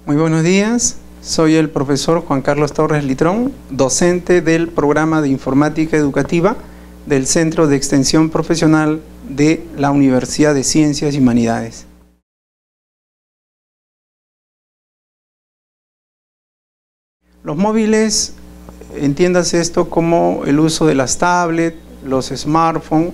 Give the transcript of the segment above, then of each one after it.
Muy buenos días, soy el profesor Juan Carlos Torres Litrón, docente del programa de Informática Educativa del Centro de Extensión Profesional de la Universidad de Ciencias y Humanidades. Los móviles, entiéndase esto como el uso de las tablets, los smartphones.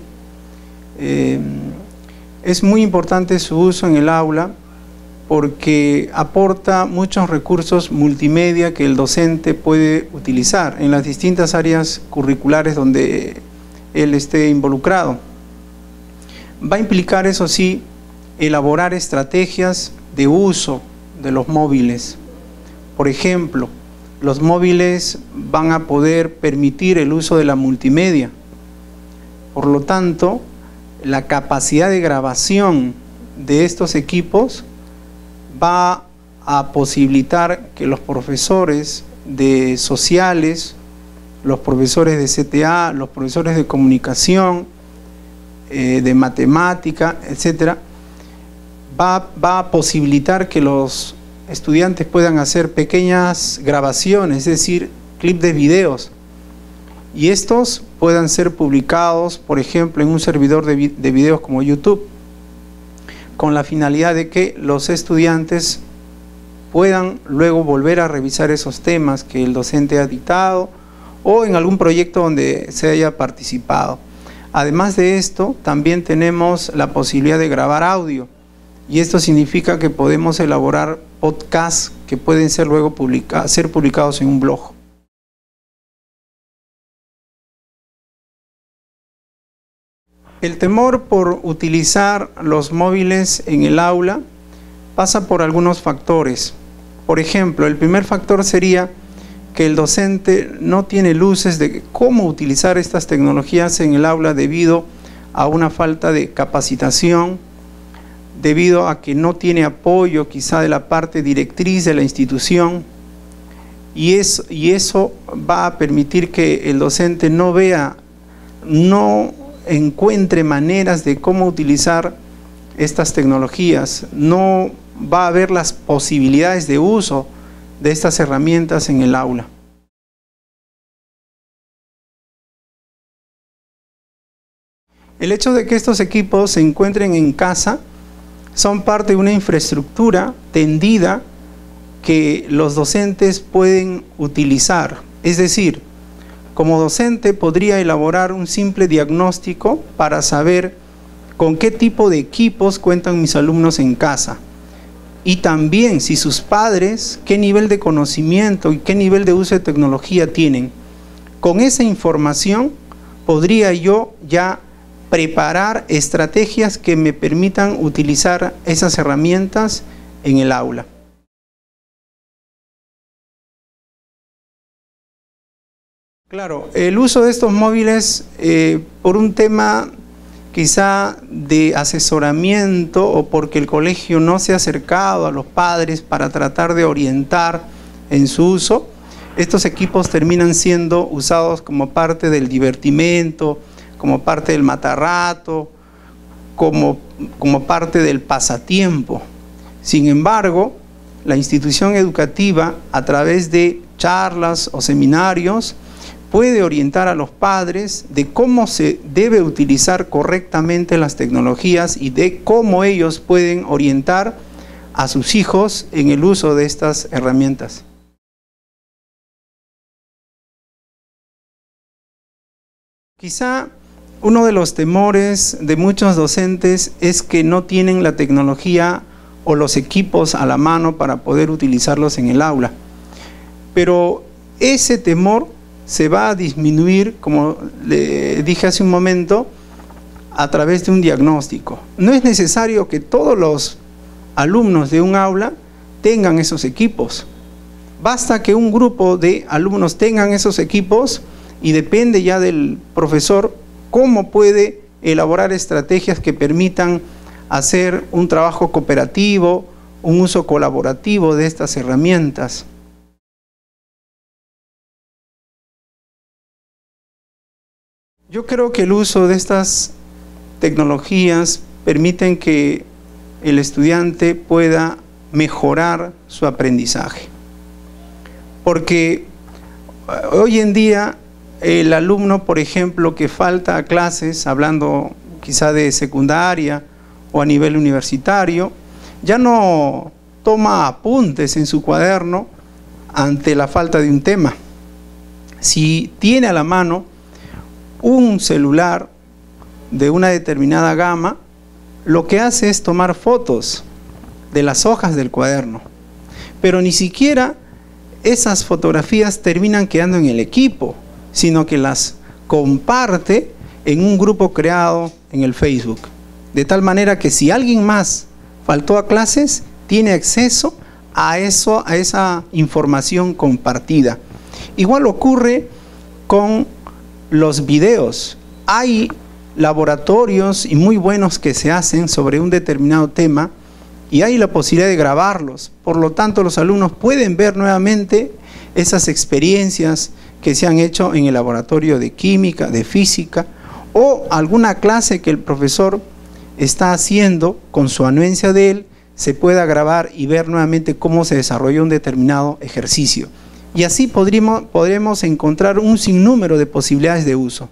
Es muy importante su uso en el aula porque aporta muchos recursos multimedia que el docente puede utilizar en las distintas áreas curriculares donde él esté involucrado. Va a implicar, eso sí, elaborar estrategias de uso de los móviles. Por ejemplo, los móviles van a poder permitir el uso de la multimedia. Por lo tanto, la capacidad de grabación de estos equipos va a posibilitar que los profesores de sociales, los profesores de CTA, los profesores de comunicación, de matemática, etcétera, va a posibilitar que los estudiantes puedan hacer pequeñas grabaciones, es decir, clips de videos, y estos puedan ser publicados, por ejemplo, en un servidor de videos como YouTube, con la finalidad de que los estudiantes puedan luego volver a revisar esos temas que el docente ha dictado o en algún proyecto donde se haya participado. Además de esto, también tenemos la posibilidad de grabar audio, y esto significa que podemos elaborar podcasts que pueden ser luego ser publicados en un blog. El temor por utilizar los móviles en el aula pasa por algunos factores. Por ejemplo, el primer factor sería que el docente no tiene luces de cómo utilizar estas tecnologías en el aula debido a una falta de capacitación, debido a que no tiene apoyo quizá de la parte directriz de la institución, y eso va a permitir que el docente no encuentre maneras de cómo utilizar estas tecnologías, no va a ver las posibilidades de uso de estas herramientas en el aula. El hecho de que estos equipos se encuentren en casa son parte de una infraestructura tendida que los docentes pueden utilizar, es decir, como docente podría elaborar un simple diagnóstico para saber con qué tipo de equipos cuentan mis alumnos en casa, y también si sus padres, qué nivel de conocimiento y qué nivel de uso de tecnología tienen. Con esa información podría yo ya preparar estrategias que me permitan utilizar esas herramientas en el aula. Claro, el uso de estos móviles por un tema quizá de asesoramiento o porque el colegio no se ha acercado a los padres para tratar de orientar en su uso, estos equipos terminan siendo usados como parte del divertimento, como parte del matarrato, como parte del pasatiempo. Sin embargo, la institución educativa, a través de charlas o seminarios, puede orientar a los padres de cómo se debe utilizar correctamente las tecnologías y de cómo ellos pueden orientar a sus hijos en el uso de estas herramientas. Quizá uno de los temores de muchos docentes es que no tienen la tecnología o los equipos a la mano para poder utilizarlos en el aula. Pero ese temor se va a disminuir, como le dije hace un momento, a través de un diagnóstico. No es necesario que todos los alumnos de un aula tengan esos equipos. Basta que un grupo de alumnos tengan esos equipos y depende ya del profesor cómo puede elaborar estrategias que permitan hacer un trabajo cooperativo, un uso colaborativo de estas herramientas. Yo creo que el uso de estas tecnologías permiten que el estudiante pueda mejorar su aprendizaje. Porque hoy en día el alumno, por ejemplo, que falta a clases, hablando quizá de secundaria o a nivel universitario, ya no toma apuntes en su cuaderno ante la falta de un tema. Si tiene a la mano un celular de una determinada gama, lo que hace es tomar fotos de las hojas del cuaderno, pero ni siquiera esas fotografías terminan quedando en el equipo, sino que las comparte en un grupo creado en el Facebook, de tal manera que si alguien más faltó a clases, tiene acceso a esa información compartida. Igual ocurre con los videos. Hay laboratorios y muy buenos que se hacen sobre un determinado tema y hay la posibilidad de grabarlos. Por lo tanto, los alumnos pueden ver nuevamente esas experiencias que se han hecho en el laboratorio de química, de física, o alguna clase que el profesor está haciendo con su anuencia de él, se pueda grabar y ver nuevamente cómo se desarrolló un determinado ejercicio. Y así podremos encontrar un sinnúmero de posibilidades de uso.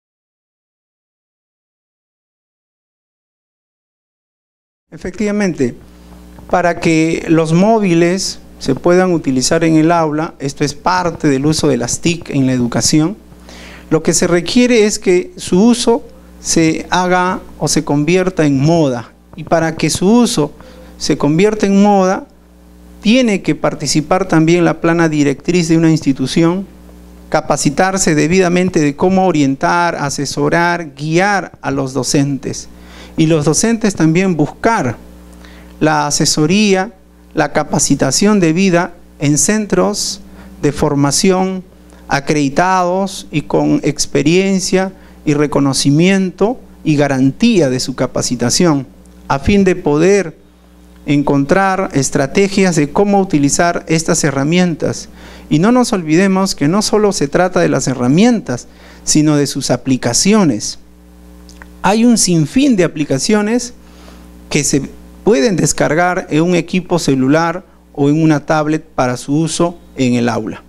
Efectivamente, para que los móviles se puedan utilizar en el aula, esto es parte del uso de las TIC en la educación, lo que se requiere es que su uso se haga o se convierta en moda. Y para que su uso se convierta en moda, tiene que participar también la plana directriz de una institución, capacitarse debidamente de cómo orientar, asesorar, guiar a los docentes. Y los docentes también buscar la asesoría, la capacitación debida en centros de formación acreditados y con experiencia y reconocimiento y garantía de su capacitación, a fin de poder encontrar estrategias de cómo utilizar estas herramientas. Y no nos olvidemos que no solo se trata de las herramientas, sino de sus aplicaciones. Hay un sinfín de aplicaciones que se pueden descargar en un equipo celular o en una tablet para su uso en el aula.